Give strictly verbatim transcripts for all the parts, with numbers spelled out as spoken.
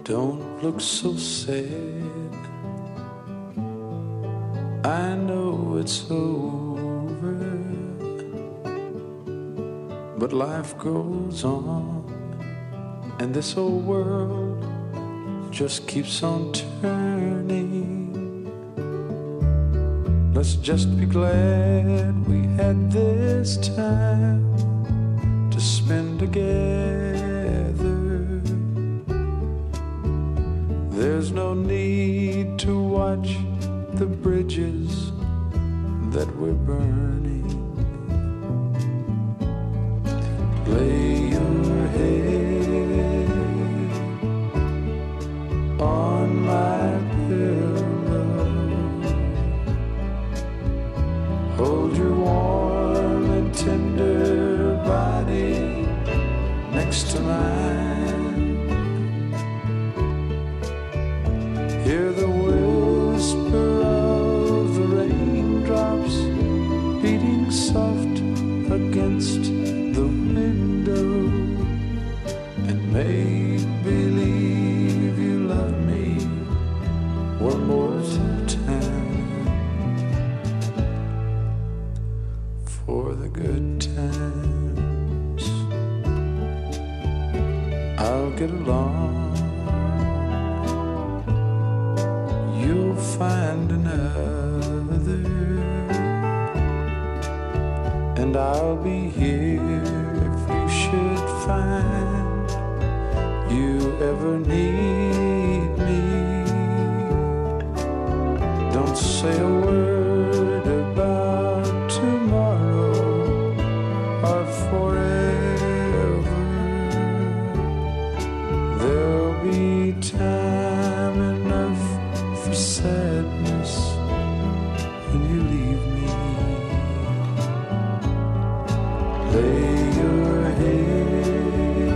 Don't look so sad. I know it's over, but life goes on, and this old world just keeps on turning. Let's just be glad we had this time to spend together. There's no need to watch the bridges that we're burning. Lay your head on my pillow. Hold your warm and tender body next to mine. Hear the whisper of the raindrops beating soft against the window, and make believe you love me one more time for the good times. I'll get along, you'll find another, and I'll be here if you should find you ever need me. Don't say a word about tomorrow or forever. There'll be time enough for sadness when you leave me. Lay your head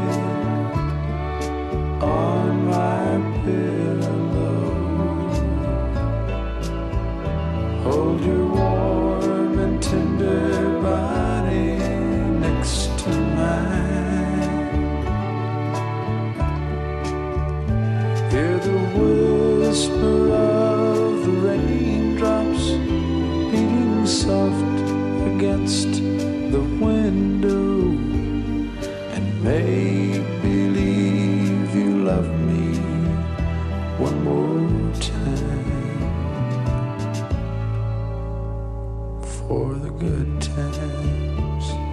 on my pillow. Hold your warm and tender body next to mine. Hear the whisper of the raindrops beating soft against the window, and make believe you love me one more time for the good times.